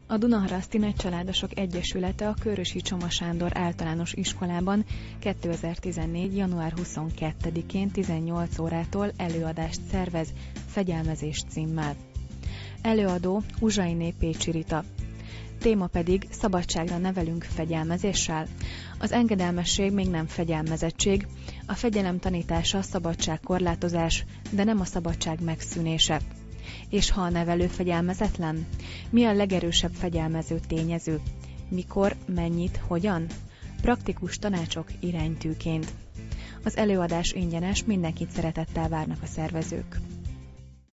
A Dunaharaszti Nagycsaládosok Egyesülete a Körösi Csoma Sándor Általános Iskolában 2014. január 22-én 18 órától előadást szervez Fegyelmezés címmel. Előadó Uzsainé Pécsi Rita. Téma pedig Szabadságra nevelünk fegyelmezéssel. Az engedelmesség még nem fegyelmezettség, a fegyelem tanítása szabadságkorlátozás, de nem a szabadság megszűnése. És ha a nevelő fegyelmezetlen? Mi a legerősebb fegyelmező tényező? Mikor, mennyit, hogyan? Praktikus tanácsok iránytűként. Az előadás ingyenes, mindenkit szeretettel várnak a szervezők.